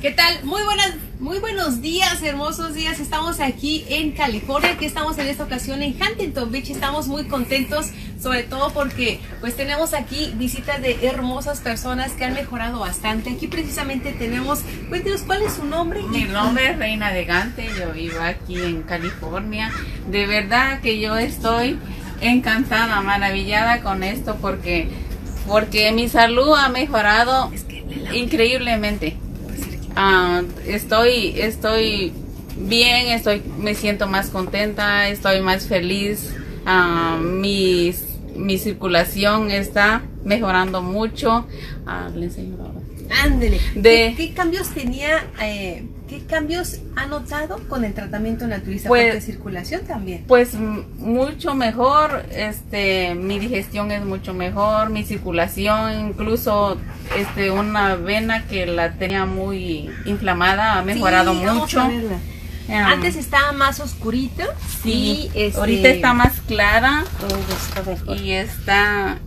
¿Qué tal? Muy buenos días, hermosos días. Estamos aquí en California, aquí estamos en esta ocasión en Huntington Beach. Estamos muy contentos, sobre todo porque pues tenemos aquí visitas de hermosas personas que han mejorado bastante. Aquí precisamente tenemos, cuéntenos cuál es su nombre. Mi nombre es Reina de Gante, yo vivo aquí en California. De verdad que yo estoy encantada, maravillada con esto porque mi salud ha mejorado increíblemente. Estoy bien, me siento más contenta, estoy más feliz. Mi circulación está mejorando mucho. Le enseño ahora. Ándele. ¿Qué cambios tenía? ¿Qué cambios ha notado con el tratamiento naturista? Pues, de circulación también. Pues mucho mejor, mi digestión es mucho mejor, mi circulación, incluso una vena que la tenía muy inflamada ha mejorado mucho. Antes estaba más oscurita. Sí, ahorita está más clara y está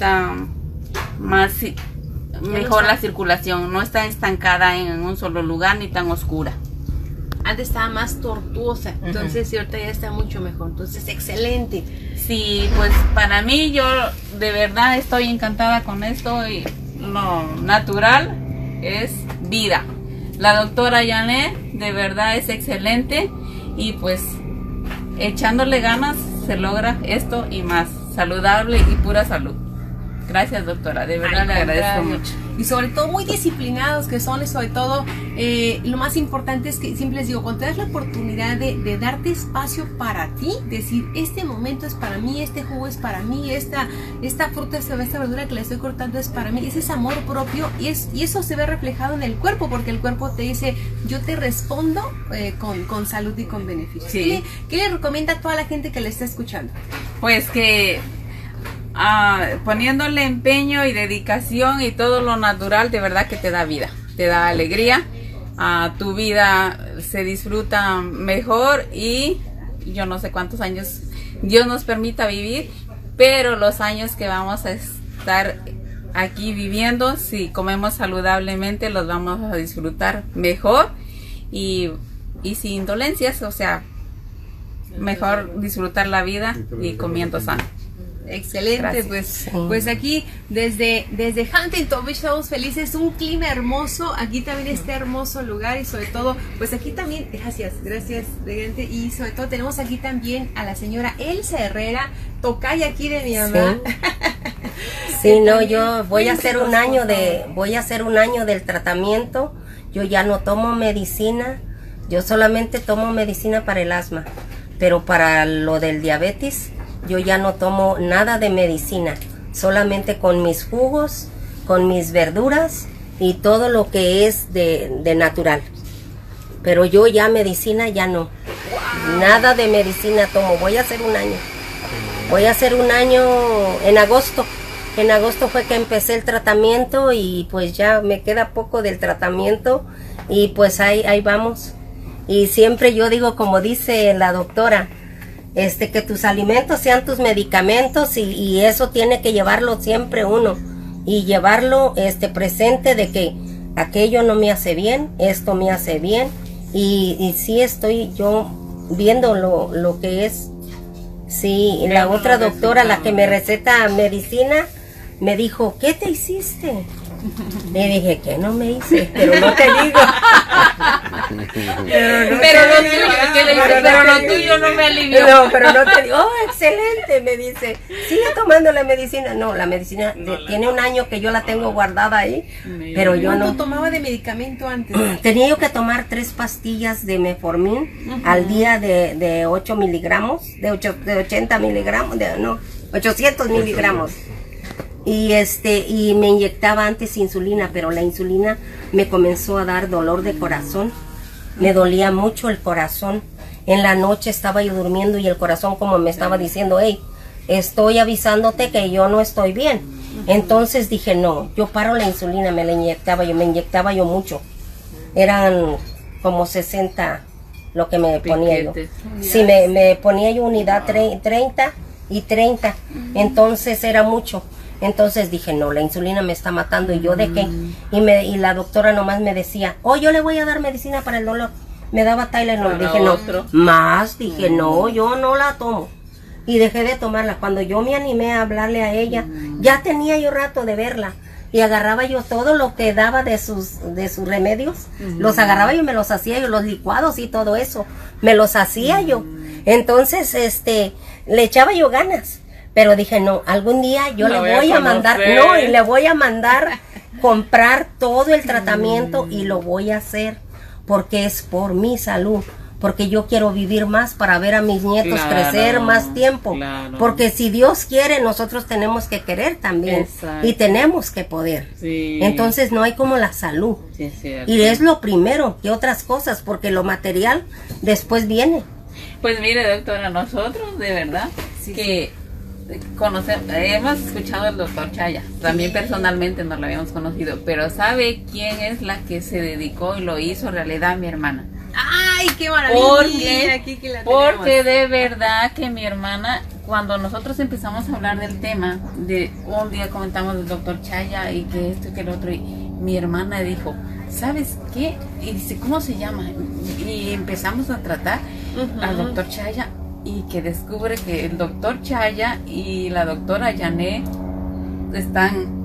más mejor la circulación, no está estancada en un solo lugar ni tan oscura. Antes estaba más tortuosa, entonces ahorita ya está mucho mejor, entonces excelente. Sí, pues para mí yo de verdad estoy encantada con esto y lo natural es vida. La doctora Janet de verdad es excelente y pues echándole ganas se logra esto y más, saludable y pura salud. Gracias, doctora, de verdad le agradezco mucho. Y sobre todo muy disciplinados que son, y sobre todo lo más importante es que siempre les digo, cuando te das la oportunidad de darte espacio para ti, decir, este momento es para mí, este jugo es para mí, esta fruta, esta verdura que le estoy cortando es para mí, ese es amor propio y eso se ve reflejado en el cuerpo, porque el cuerpo te dice, yo te respondo con salud y con beneficios. Sí. ¿Qué le recomienda a toda la gente que le está escuchando? Pues que poniéndole empeño y dedicación y todo lo natural, de verdad que te da vida, te da alegría, tu vida se disfruta mejor y yo no sé cuántos años Dios nos permita vivir, pero los años que vamos a estar aquí viviendo, si comemos saludablemente, los vamos a disfrutar mejor y sin dolencias, o sea, mejor disfrutar la vida y comiendo sano. Excelente. Pues aquí desde Huntington Beach estamos felices, un clima hermoso, aquí también este hermoso lugar y sobre todo, pues aquí también, gracias, Regente, y sobre todo tenemos aquí también a la señora Elsa Herrera, tocaya aquí de mi mamá. Sí, no, yo voy a hacer un año del tratamiento, yo ya no tomo medicina, yo solamente tomo medicina para el asma, pero para lo del diabetes yo ya no tomo nada de medicina, solamente con mis jugos, con mis verduras y todo lo que es de natural. Pero yo ya medicina ya no, nada de medicina tomo. Voy a hacer un año en agosto. En agosto fue que empecé el tratamiento y pues ya me queda poco del tratamiento y pues ahí vamos. Y siempre yo digo, como dice la doctora, que tus alimentos sean tus medicamentos y eso tiene que llevarlo siempre uno y llevarlo presente de que aquello no me hace bien, esto me hace bien y sí estoy yo viendo lo que es. Sí, la otra doctora, la que me receta medicina, me dijo, ¿qué te hiciste? Le dije que no me hice, pero no te digo. Pero lo tuyo no me alivió. No, pero no te digo. Oh, excelente, me dice. Sigue tomando la medicina. No, la medicina tiene un año que yo la tengo guardada ahí, pero yo no. ¿Cuánto tomaba de medicamento antes? Tenía yo que tomar 3 pastillas de Metformin al día de 8 miligramos, de 80 miligramos, 800 miligramos. Y me inyectaba antes insulina, pero la insulina me comenzó a dar dolor de corazón. Me dolía mucho el corazón. En la noche estaba yo durmiendo y el corazón como me estaba diciendo, hey, estoy avisándote que yo no estoy bien. Entonces dije, no, yo paro la insulina, me inyectaba yo mucho. Eran como 60 lo que me ponía yo. Sí, me ponía yo unidad 30 y 30, entonces era mucho. Entonces dije, no, la insulina me está matando, y yo dejé. Y la doctora nomás me decía, oh, yo le voy a dar medicina para el dolor. Me daba Tylenol, dije, no, más, dije, no, yo no la tomo. Y dejé de tomarla. Cuando yo me animé a hablarle a ella, ya tenía yo rato de verla. Y agarraba yo todo lo que daba de sus remedios, los agarraba yo y me los hacía yo, los licuados y todo eso, me los hacía yo. Entonces, le echaba yo ganas. Pero dije, no, algún día yo le voy a mandar, no, y le voy a mandar comprar todo el tratamiento y lo voy a hacer porque es por mi salud, porque yo quiero vivir más para ver a mis nietos crecer más tiempo, porque si Dios quiere, nosotros tenemos que querer también. Exacto. Y tenemos que poder. Sí. Entonces no hay como la salud. Sí, es cierto. Y es lo primero que otras cosas, porque lo material después viene. Pues mire, doctora, nosotros de verdad que hemos escuchado al doctor Chaya, también personalmente no lo habíamos conocido, pero ¿sabe quién es la que se dedicó y lo hizo realidad? Mi hermana. ¡Ay, qué maravilla! Porque de verdad que mi hermana, cuando nosotros empezamos a hablar del tema, de un día comentamos del doctor Chaya y que esto y que el otro, y mi hermana dijo, ¿sabes qué? Y dice, ¿cómo se llama? Y empezamos a tratar al doctor Chaya, y que descubre que el doctor Chaya y la doctora Yané están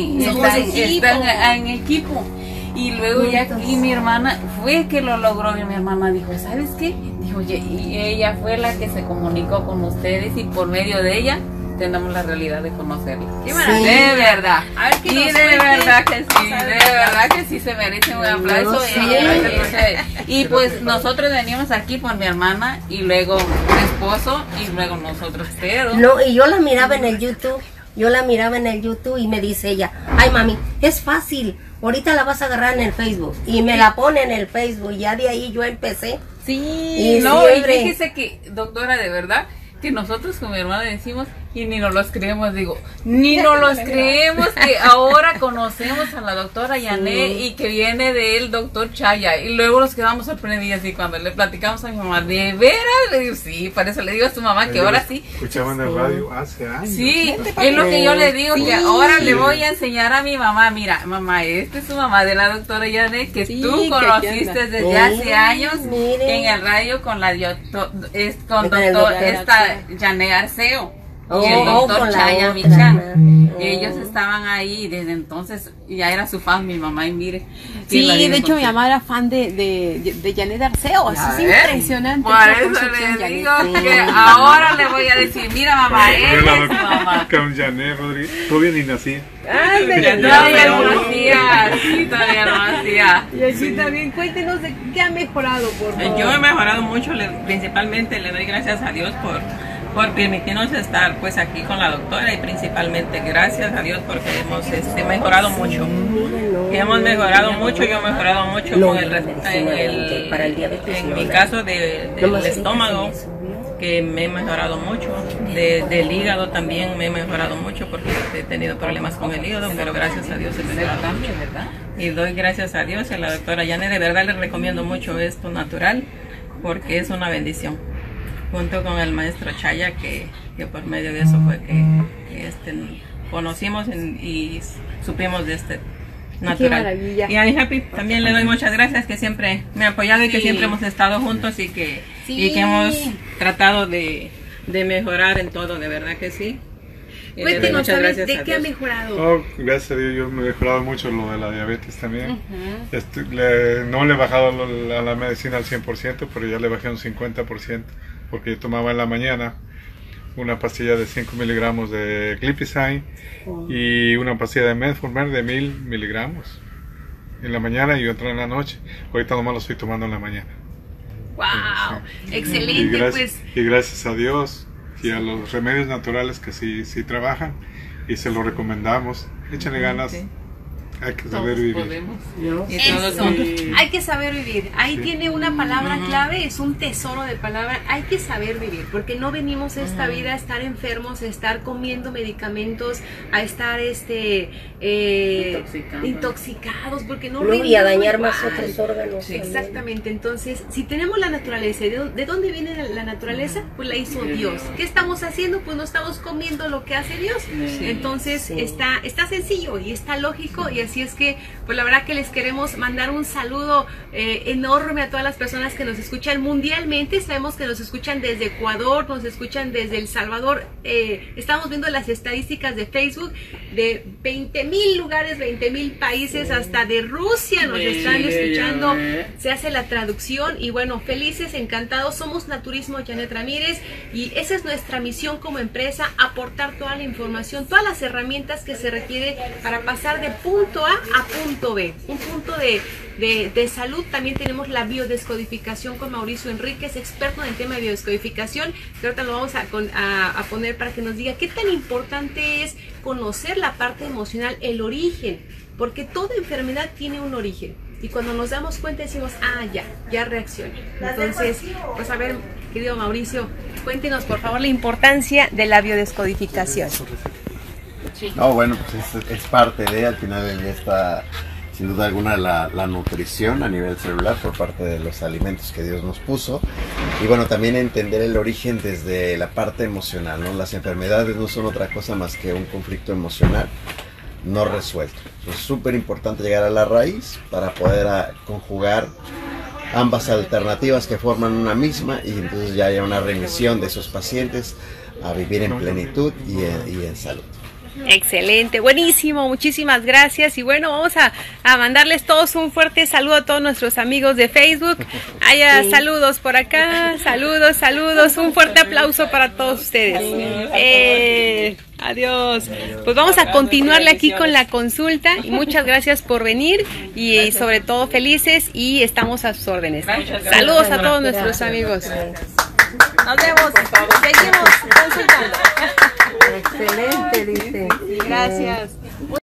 en equipo. Y luego ya aquí mi hermana fue que lo logró, y mi hermana dijo, ¿sabes qué? Dijo, y ella fue la que se comunicó con ustedes, y por medio de ella tenemos la realidad de conocerla. ¡Qué maravilla! De verdad. A ver, y de verdad que sí, de verdad que sí se merece un aplauso. Y pues nosotros veníamos aquí por mi hermana, y luego su esposo, y luego nosotros, pero... No, y yo la miraba en el YouTube, y me dice ella, ay mami, es fácil, ahorita la vas a agarrar en el Facebook, y me la pone en el Facebook, y ya de ahí yo empecé. Sí, y fíjese que, doctora, de verdad, que nosotros con mi hermana decimos, y ni nos los creemos, digo, ni nos los creemos que ahora conocemos a la doctora Yané y que viene del doctor Chaya, y luego nos quedamos sorprendidas, y cuando le platicamos a mi mamá, ¿de veras? Le digo, sí, por eso le digo a su mamá que ahora sí. Escuchaban en el radio hace años. Sí, es lo que yo le digo, que ahora le voy a enseñar a mi mamá, mira, mamá, esta es su mamá de la doctora Yané, que tú conociste desde hace años en el radio con la doctora Yané Arceo. Y el doctor Chaya Michan, ellos estaban ahí desde entonces, ya era su fan mi mamá, y mire. Sí, de hecho mi mamá era fan de Janet Arceo, eso es impresionante. Por eso le digo que ahora le voy a decir, mira mamá, ella es su mamá. Con Janet Rodríguez, todavía ni nací. Ay, todavía no hacía, sí, todavía no hacía. Y aquí también, cuéntenos de qué ha mejorado, por favor. Yo he mejorado mucho, principalmente le doy gracias a Dios por permitirnos estar pues aquí con la doctora, y principalmente gracias a Dios porque hemos mejorado mucho. Hemos mejorado mucho, yo he mejorado mucho con en mi caso del estómago, que me he mejorado mucho, del hígado también me he mejorado mucho porque he tenido problemas con el hígado, pero gracias a Dios he mejorado mucho. Y doy gracias a Dios y a la doctora Yané, de verdad les recomiendo mucho esto natural porque es una bendición. Junto con el maestro Chaya, que por medio de eso fue que conocimos y supimos de este natural. Y a mi Happy también le doy muchas gracias, que siempre me ha apoyado y que siempre hemos estado juntos y que hemos tratado de mejorar en todo, de verdad que sí. Cuéntenos, ¿de qué ha mejorado? Oh, gracias a Dios, yo me he mejorado mucho lo de la diabetes también. No le he bajado a la medicina al 100%, pero ya le bajé un 50%, porque yo tomaba en la mañana una pastilla de 5 miligramos de Glipizide y una pastilla de Metformin de 1000 miligramos en la mañana y otra en la noche. Ahorita nomás lo estoy tomando en la mañana. ¡Wow! Excelente, y gracias a Dios y a los remedios naturales que sí trabajan, y se los recomendamos. Échenle ganas Hay que saber vivir. Eso, hay que saber vivir. Ahí tiene una palabra clave, es un tesoro de palabra. Hay que saber vivir, porque no venimos a esta vida a estar enfermos, a estar comiendo medicamentos, a estar intoxicados, porque no y a dañar más otros órganos. Sí, exactamente. Entonces, si tenemos la naturaleza, ¿de dónde viene la naturaleza? Pues la hizo Dios. ¿Qué estamos haciendo? Pues no estamos comiendo lo que hace Dios. Entonces, está sencillo y está lógico, y así es que, pues la verdad que les queremos mandar un saludo enorme a todas las personas que nos escuchan mundialmente. Sabemos que nos escuchan desde Ecuador, nos escuchan desde El Salvador. Estamos viendo las estadísticas de Facebook de 20,000 lugares, 20,000 países, hasta de Rusia nos están escuchando. Se hace la traducción y bueno, felices, encantados. Somos Naturismo Janet Ramírez y esa es nuestra misión como empresa, aportar toda la información, todas las herramientas que se requiere para pasar de punto A a punto B, un punto de salud. También tenemos la biodescodificación con Mauricio Enríquez, experto en el tema de biodescodificación, que ahorita lo vamos a poner para que nos diga qué tan importante es conocer la parte emocional, el origen, porque toda enfermedad tiene un origen. Y cuando nos damos cuenta decimos, ya reaccioné. Entonces, pues a ver, querido Mauricio, cuéntenos por favor la importancia de la biodescodificación. No, bueno, pues es parte de, al final del día está sin duda alguna la nutrición a nivel celular por parte de los alimentos que Dios nos puso, y bueno, también entender el origen desde la parte emocional, ¿no? Las enfermedades no son otra cosa más que un conflicto emocional no resuelto. Es súper importante llegar a la raíz para poder conjugar ambas alternativas que forman una misma, y entonces ya haya una remisión de esos pacientes a vivir en plenitud y en salud. Excelente, buenísimo, muchísimas gracias. Y bueno, vamos a mandarles todos un fuerte saludo a todos nuestros amigos de Facebook. Saludos por acá, saludos, un fuerte aplauso para todos ustedes. Adiós. Pues vamos a continuarle aquí con la consulta y muchas gracias por venir y sobre todo felices y estamos a sus órdenes. Saludos a todos nuestros amigos. Nos vemos, seguimos consultando. Excelente, dice. Gracias.